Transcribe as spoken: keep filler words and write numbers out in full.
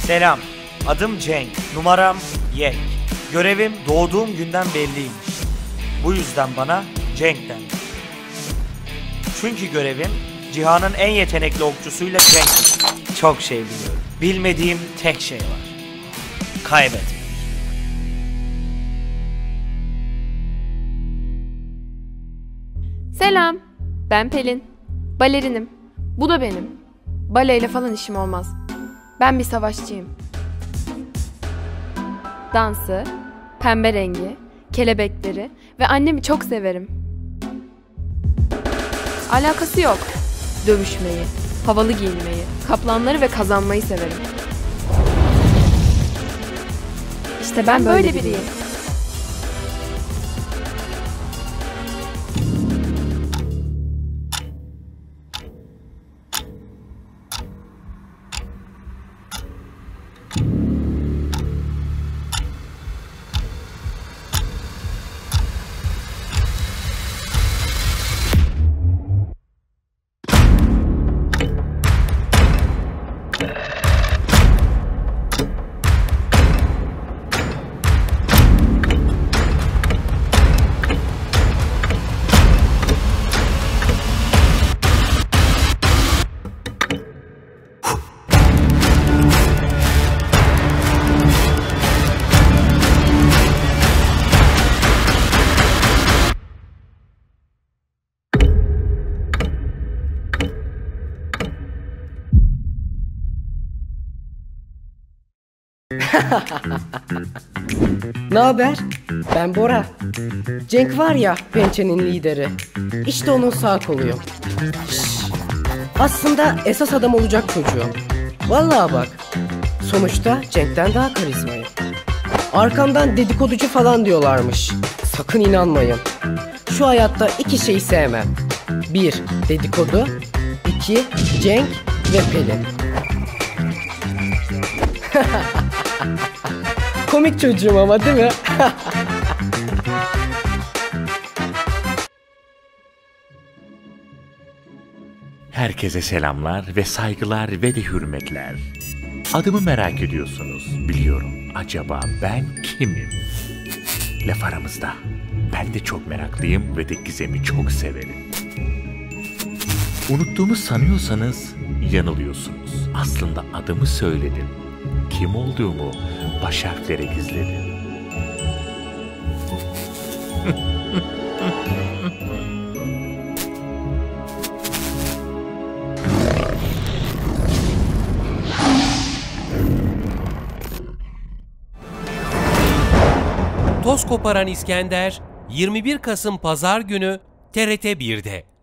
Selam, adım Cenk, numaram Yek. Görevim doğduğum günden belliymiş. Bu yüzden bana Cenk dendi. Çünkü görevim cihanın en yetenekli okçusuyla Cenk. Çok şey biliyorum. Bilmediğim tek şey var. Kaybetmek. Selam, ben Pelin. Balerinim. Bu da benim. Baleyle falan işim olmaz. Ben bir savaşçıyım. Dansı, pembe rengi, kelebekleri ve annemi çok severim. Alakası yok. Dövüşmeyi, havalı giyinmeyi, kaplanları ve kazanmayı severim. İşte ben, ben böyle, böyle biriyim. Ne haber? Ben Bora. Cenk var ya, pençenin lideri. İşte onun sağ koluyum. Şşş. Aslında esas adam olacak çocuğum. Vallahi bak. Sonuçta Cenk'ten daha karizmayım. Arkamdan dedikoducu falan diyorlarmış. Sakın inanmayın. Şu hayatta iki şeyi sevmem. Bir, dedikodu. İki, Cenk ve Pelin. Komik çocuğum ama, değil mi? Herkese selamlar ve saygılar ve de hürmetler. Adımı merak ediyorsunuz, biliyorum. Acaba ben kimim? Laf aramızda. Ben de çok meraklıyım ve de gizemi çok severim. Unuttuğumu sanıyorsanız yanılıyorsunuz. Aslında adımı söyledim. Kim olduğumu baş harflere gizledim. Toz Koparan İskender yirmi bir Kasım Pazar günü T R T bir'de.